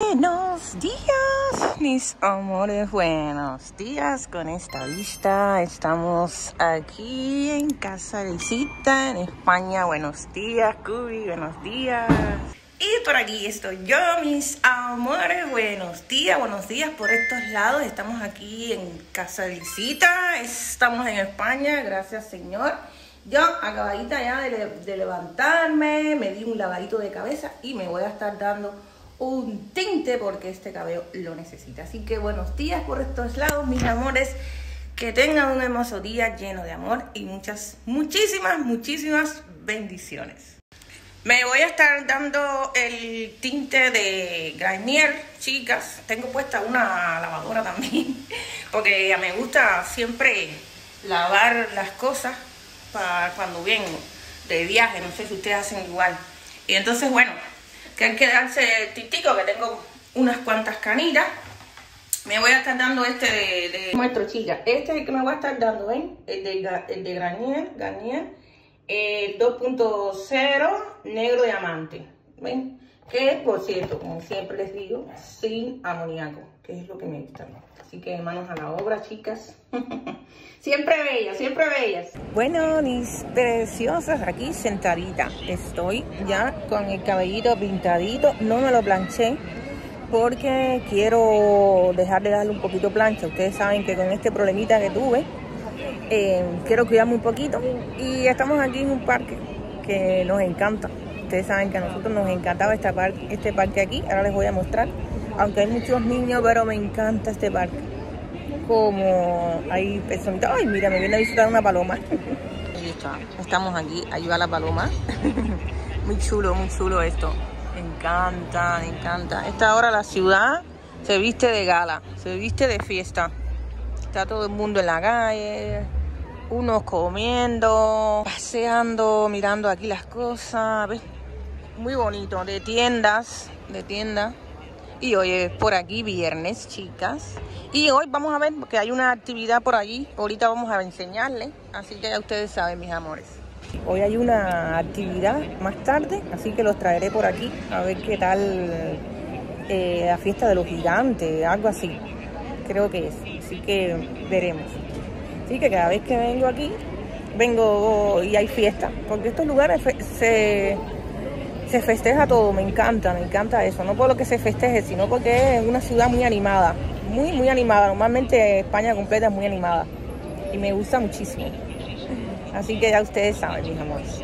Buenos días, mis amores, buenos días. Con esta vista estamos aquí en Casa de Cita, en España. Buenos días, Cubi, buenos días. Y por aquí estoy yo, mis amores. Buenos días por estos lados. Estamos aquí en Casa de Cita, estamos en España, gracias Señor. Yo acabadita ya de levantarme, me di un lavadito de cabeza y me voy a estar dando un tinte porque este cabello lo necesita. Así que buenos días por estos lados, mis amores. Que tengan un hermoso día lleno de amor y muchísimas bendiciones. Me voy a estar dando el tinte de Garnier, chicas. Tengo puesta una lavadora también porque me gusta siempre lavar las cosas para cuando vengo de viaje. No sé si ustedes hacen igual. Y entonces, bueno, que hay que darse el tintico, que tengo unas cuantas canitas. Me voy a estar dando este de muestro, chicas. Este es el que me voy a estar dando, ¿ven? El de Garnier 2.0 negro diamante, ¿ven? Que, por cierto, como siempre les digo, sin amoníaco, que es lo que me gusta. Así que manos a la obra, chicas. Siempre bellas. Bueno, mis preciosas, aquí sentadita. Estoy ya con el cabellito pintadito. No me lo planché porque quiero dejar de darle un poquito plancha. Ustedes saben que con este problemita que tuve, quiero cuidarme un poquito. Y estamos aquí en un parque que nos encanta. Ustedes saben que a nosotros nos encantaba este parque aquí. Ahora les voy a mostrar. Aunque hay muchos niños, pero me encanta este parque. Como hay personitas. Ay, mira, me viene a visitar una paloma. Ahí está. Estamos aquí. Ahí va la paloma. Muy chulo esto. Me encanta. Esta hora la ciudad se viste de gala, se viste de fiesta. Está todo el mundo en la calle. Unos comiendo, paseando, mirando aquí las cosas. ¿Ves? Muy bonito. De tiendas. Y hoy es por aquí viernes, chicas. Y hoy vamos a ver que hay una actividad por allí. Ahorita vamos a enseñarles. Así que ya ustedes saben, mis amores. Hoy hay una actividad más tarde. Así que los traeré por aquí. A ver qué tal la fiesta de los gigantes. Algo así. Creo que es. Así que veremos. Así que cada vez que vengo aquí, vengo y hay fiesta. Porque estos lugares se festeja todo, me encanta eso, no por lo que se festeje, sino porque es una ciudad muy animada, muy animada. Normalmente España completa es muy animada y me gusta muchísimo. Así que ya ustedes saben, mis amores.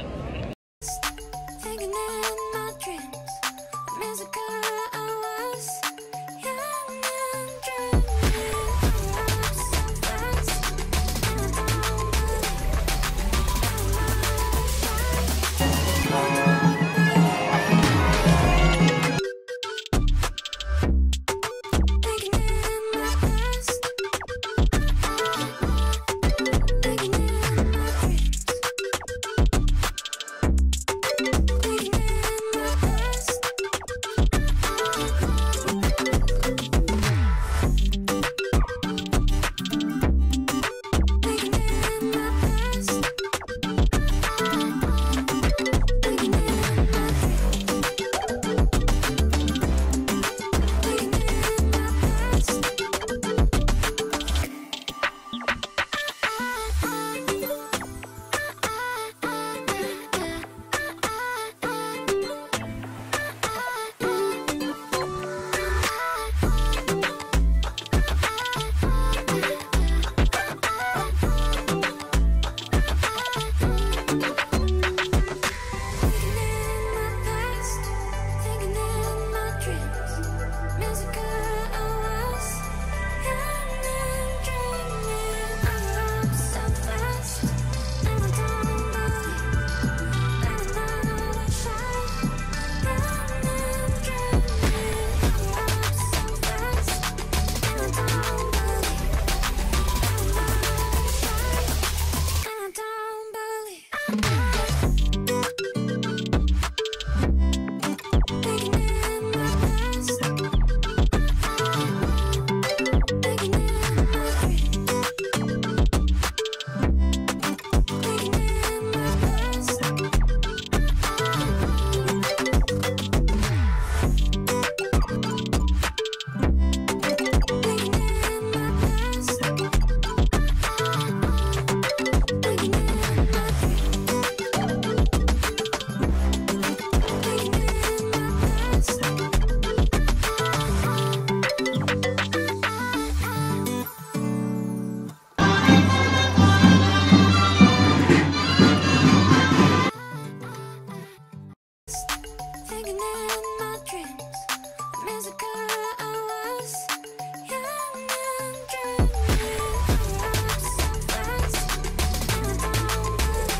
was a girl, I was young and dreaming. I was so fast, and I don't believe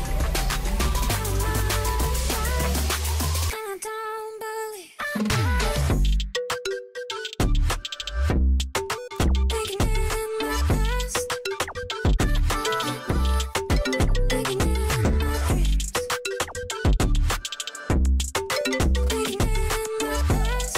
and I don't believe taking it in my past, taking it in my dreams, taking it in my past.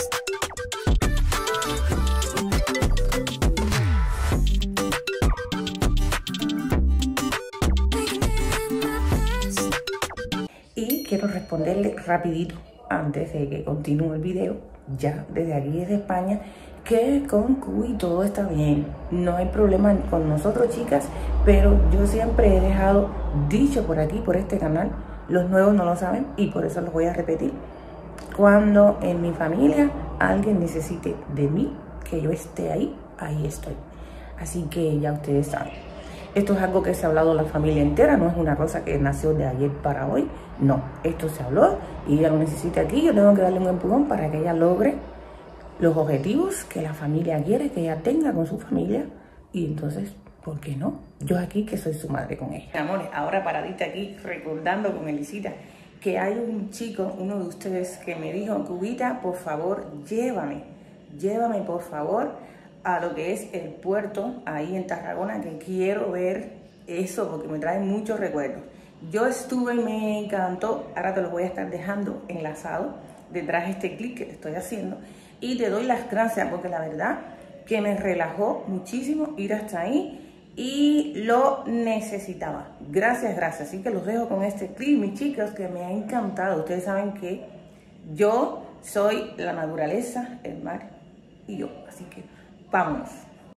Y quiero responderle rapidito, antes de que continúe el video, ya desde aquí, desde España, que con Cuy todo está bien. No hay problema con nosotros, chicas, pero yo siempre he dejado dicho por aquí, por este canal, los nuevos no lo saben y por eso los voy a repetir. Cuando en mi familia alguien necesite de mí, que yo esté ahí, ahí estoy. Así que ya ustedes saben. Esto es algo que se ha hablado la familia entera, no es una cosa que nació de ayer para hoy. No, esto se habló y ella lo necesita aquí. Yo tengo que darle un empujón para que ella logre los objetivos que la familia quiere que ella tenga con su familia. Y entonces, ¿por qué no? Yo aquí que soy su madre con ella. Amores, ahora paradita aquí recordando con Elisita que hay un chico, uno de ustedes, que me dijo: Cubita, por favor, llévame por favor a lo que es el puerto ahí en Tarragona, que quiero ver eso porque me trae muchos recuerdos. Yo estuve y me encantó. Ahora te lo voy a estar dejando enlazado detrás de este clip que te estoy haciendo, y te doy las gracias porque la verdad que me relajó muchísimo ir hasta ahí y lo necesitaba. Gracias, gracias. Así que los dejo con este clip, mis chicas, que me ha encantado. Ustedes saben que yo soy la naturaleza, el mar y yo. Así que vámonos.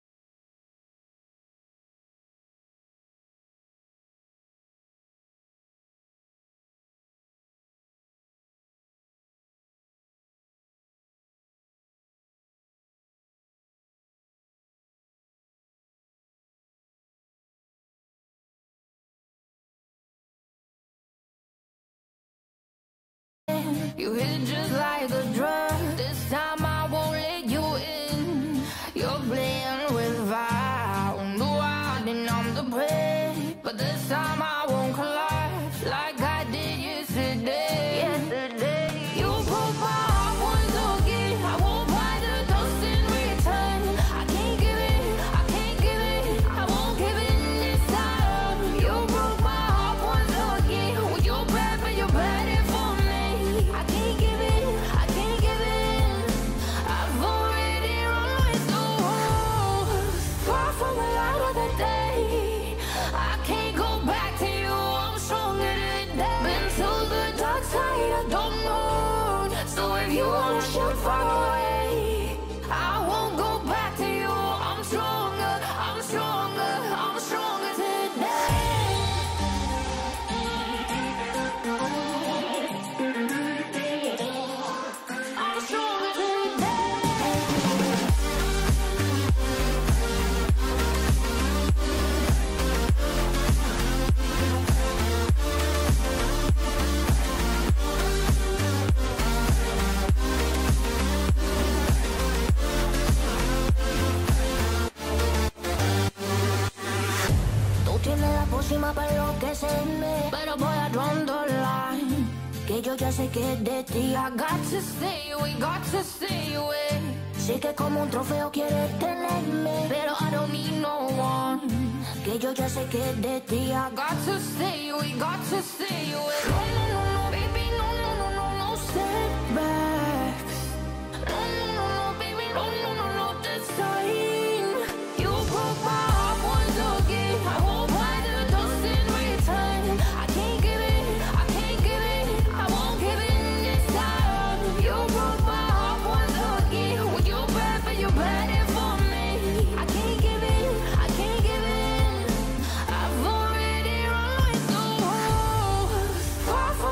You hit just like a drug. This time I won't let you in. You're playing with fire. No, I didn't, I'm the prey. But this time I won't collapse like I did yesterday. You broke my heart once again. I won't buy the dust in return. I can't give it, I can't give it, I won't give it this time. You broke my heart once again. Well, you're bad, but you're bad it for me. I can't give it, I can't give it. I've already run with the wolves. Far from the light of the day. I can't go back to you, I'm stronger today. Been to the dark side, I don't know. So if you wanna shoot far away, I won't go back to you. I'm stronger, I'm stronger, I'm stronger today. I'm stronger today. Tú tienes la pócima para enloquecerme, pero voy a draw the line. Que yo ya sé que es de ti. I got to stay away, got to stay away. Sé que como un trofeo quieres tenerme, pero I don't need no one. Que yo ya sé que es de ti. I got to stay away, got to stay away. No, no, no, no, baby, no, no, no, no, no setbacks. No, no, no, no, baby, no, no, no, no, this time. You broke my heart once again. I won't buy the dust in return. I can't give it, I can't give it, I won't give it this time. You broke my heart once again. Well, you're bad, but you're bad it for me. I can't give it, I can't give it. I've already run with the wolves. Far from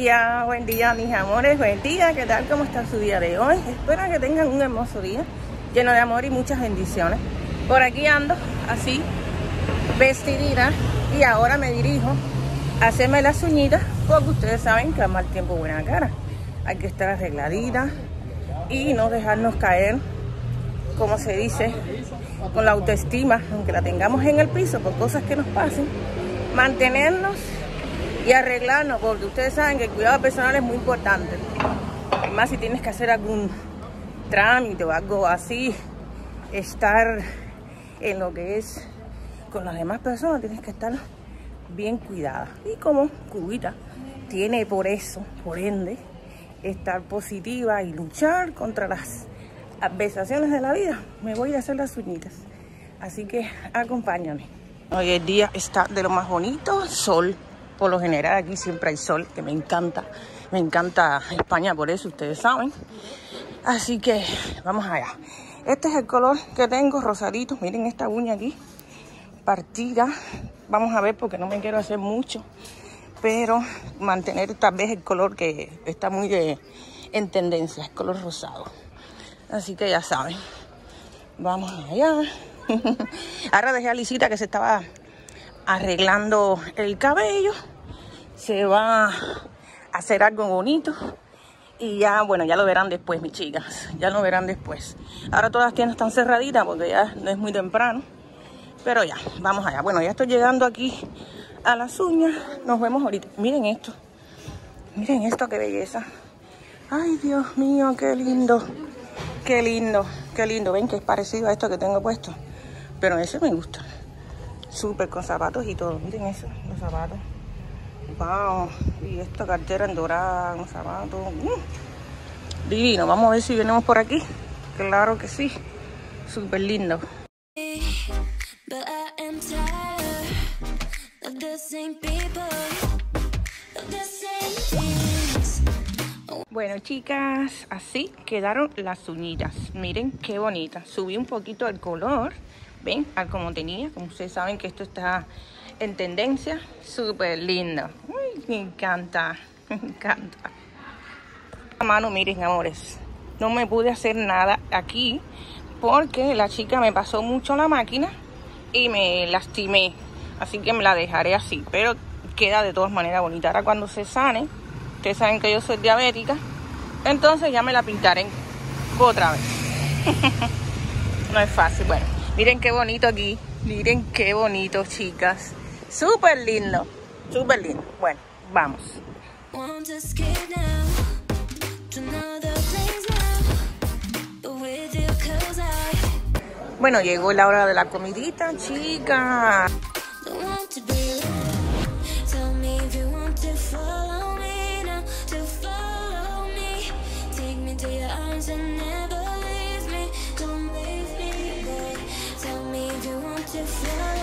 buen día mis amores, buen día, ¿qué tal? ¿Cómo está su día de hoy? Espero que tengan un hermoso día, lleno de amor y muchas bendiciones. Por aquí ando, así, vestidita, y ahora me dirijo a hacerme las uñitas, porque ustedes saben que a mal tiempo buena cara. Hay que estar arregladita y no dejarnos caer, como se dice, con la autoestima, aunque la tengamos en el piso por cosas que nos pasen, mantenernos y arreglarnos, porque ustedes saben que el cuidado personal es muy importante. Además, si tienes que hacer algún trámite o algo así, estar en lo que es con las demás personas, tienes que estar bien cuidada. Y como Cubita tiene por ende, estar positiva y luchar contra las adversaciones de la vida, me voy a hacer las uñitas. Así que acompáñame. Hoy el día está de lo más bonito, sol. Por lo general aquí siempre hay sol, que me encanta España por eso, ustedes saben. Así que vamos allá. Este es el color que tengo, rosadito. Miren esta uña aquí, partida. Vamos a ver porque no me quiero hacer mucho, pero mantener tal vez el color que está muy en tendencia, el color rosado. Así que ya saben, vamos allá. Ahora dejé a Lisita, que se estaba arreglando el cabello, se va a hacer algo bonito y ya, bueno, ya lo verán después, mis chicas, ya lo verán después. Ahora todas las tiendas están cerraditas porque ya no es muy temprano, pero ya, vamos allá. Bueno, ya estoy llegando aquí a las uñas, nos vemos ahorita. Miren esto, qué belleza. Ay, Dios mío, qué lindo, qué lindo, qué lindo. Ven que es parecido a esto que tengo puesto, pero ese me gusta. Súper con zapatos y todo. Miren eso, los zapatos. Wow. Y esta cartera en dorada, los zapatos. Divino. Vamos a ver si venimos por aquí. Claro que sí. Súper lindo. Bueno, chicas, así quedaron las uñitas. Miren qué bonitas. Subí un poquito el color. ¿Ven? Al como tenía. Como ustedes saben que esto está en tendencia. Súper lindo. Uy, me encanta. Me encanta. A mano, miren, amores. No me pude hacer nada aquí porque la chica me pasó mucho la máquina y me lastimé. Así que me la dejaré así. Pero queda de todas maneras bonita. Ahora cuando se sane, ustedes saben que yo soy diabética, entonces ya me la pintaré otra vez. No es fácil. Bueno. Miren qué bonito aquí. Miren qué bonito, chicas. Súper lindo. Súper lindo. Bueno, vamos. Bueno, llegó la hora de la comidita, chicas. Yeah.